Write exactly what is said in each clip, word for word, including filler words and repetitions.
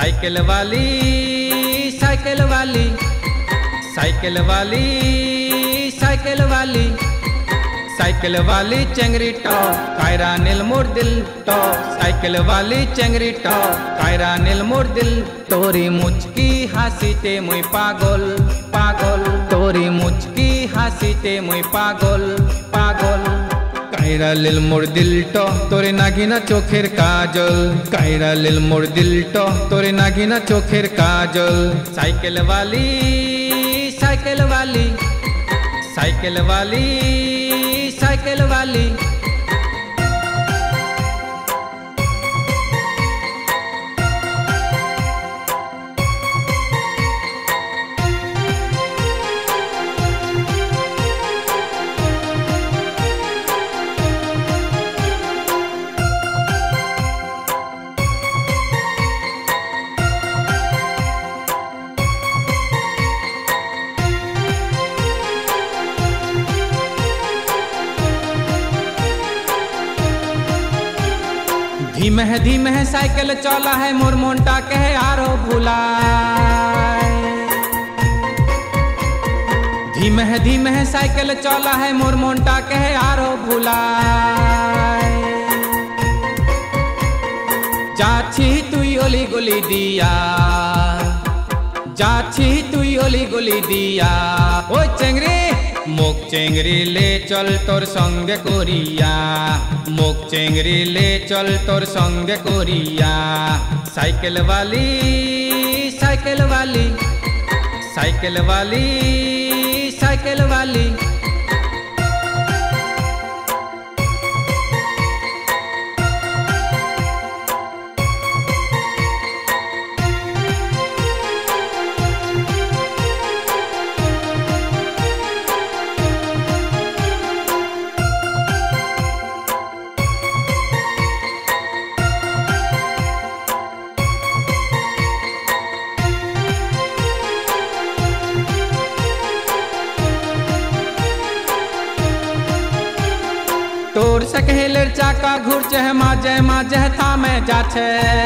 cycle वाली cycle वाली cycle वाली साइकिल वाली साइकिल वाली चेंगरी टॉ कायरा नील मोर दिल टॉ साइकिल वाली चेंगरी टॉ कायरा नील मोर दिल तोरी मुचकी हासी ते मुई पागल पागल तोरी मुचकी हासी ते मुई पागल पागल कायरा लिल मोर दिल टॉ तोरे नागिना चोखेर काजल कायरा लिल मोर दिल टॉ तोरे नागिना चोखेर काजल साइकिल वाली साइकिल वाली साइकिल वाली साइकिल वाली धीमे धीमे साइकिल चला है मोर मोंटा कहे आरो भुलाए धीमे धीमे साइकिल चला है मोर मोंटा कहे आरो भुलाए जाछी तुई ओली गोली दिया जाछी तुई ओली गोली दिया ओ चेंगरी मुख चेंगरी ले चल तोर संगे कोरिया मुख चेंगरी ले चल तोर संगे कोरिया साइकिल वाली साइकिल वाली साइकिल वाली साइकिल वाली तोर सकहेलेर चाका घूर चह माजे माजे था मैं जाछे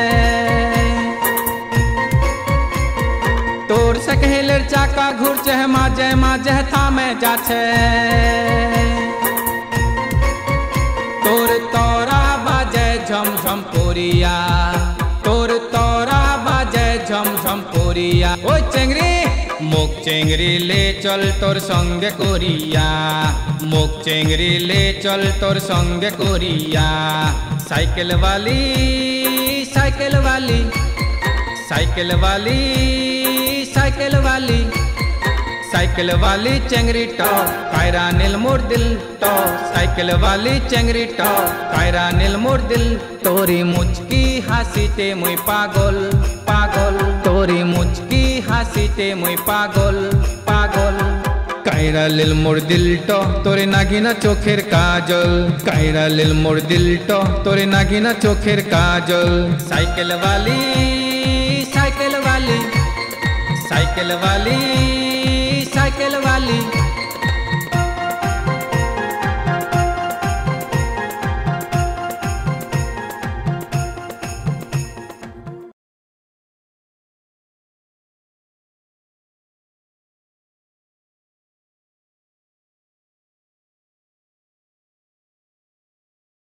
तोर सकहेलेर चाका घूर चह माजे माजे था मैं जाछे तोर तोरा बाजे झम झम पोरिया तोर तोरा बाजे झम झम पोरिया ओ चेंगरी मुख चेंगरी ले चल तोर संगे कोरिया मुख चेंगरी ले चल तोर संगे कोरिया साइकिल वाली साइकिल वाली साइकिल वाली साइकिल वाली साइकिल वाली चेंगरी टॉ कायरा नील मोर दिल टॉ साइकिल वाली चेंगरी टॉ कायरा नील मोर दिल तोरी मुचकी हासी ते मुई पागल पागल तोरी मुचकी हासी ते मुई पागल पागल कायरा लिल मोर दिल टॉ तोरे नागिना चोखेर काजल कायरा लिल मोर दिल टॉ तोरे नागिना चोखेर काजल साइकिल वाली साइकिल वाली साइकिल वाली साइकिल वाली